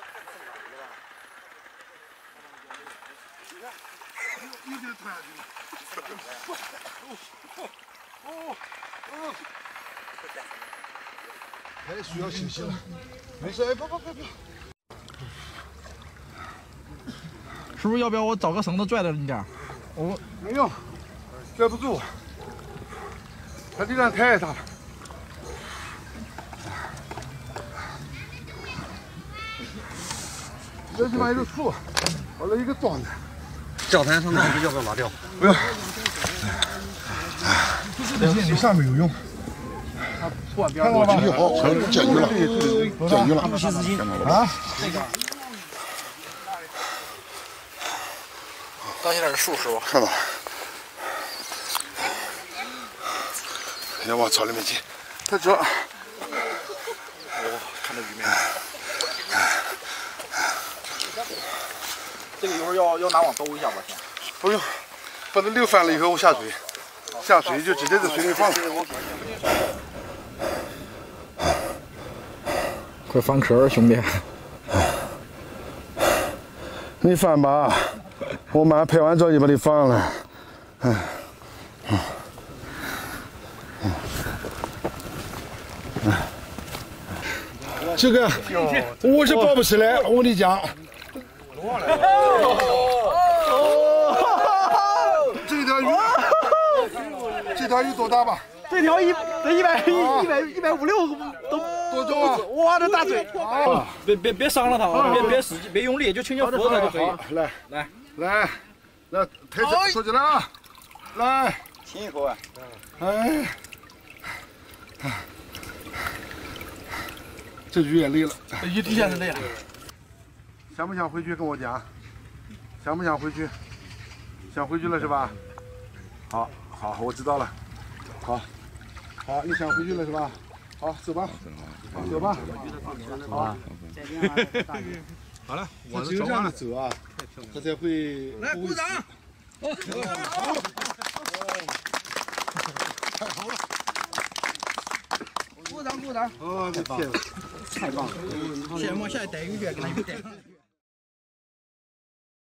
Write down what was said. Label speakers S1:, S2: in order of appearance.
S1: 有点突然太需要休息了。没事，哎，不。
S2: 是不是要不要我找个绳子拽着你点？
S1: 哦，没用，拽不住，它力量太大了。这地方有点粗，我来一个桩子。
S3: 钓台上面要不要拿掉？
S1: 不要。水上没有用。看到了吧？
S4: 好，解决了，解决了。
S3: 70斤
S1: 啊！
S2: 当心点树师傅。
S4: 看到了。先往草里面进。
S1: 太直了。
S2: 看这鱼没？这个一会儿要拿网兜一下吧，先。
S1: 不用，把它溜翻了以后我下水，下水就直接在水里放。
S2: 快翻壳，兄弟！
S1: 你翻吧，我马上拍完照就把你放了。这个我是抱不起来，我跟你讲。这条鱼多大吧？
S2: 这条150-156都
S1: 多重啊！
S2: 哇，这大嘴！
S1: 啊！
S2: 别伤了它啊！别使劲，别用力，就轻轻扶着它就可以。
S1: 来，抬起收起来啊！来，
S3: 亲一口啊！
S1: 哎，这鱼也累了，
S2: 鱼的确是累了。
S1: 想不想回去跟我讲？想不想回去？想回去了是吧？好，我知道了。好，你想回去了是吧？好，走吧，走吧。好，好了，我只有这样的走啊，他才会。来，鼓掌！好，太好了！鼓掌！哦，这太棒了！太棒了！现在往下带鱼去，给他带。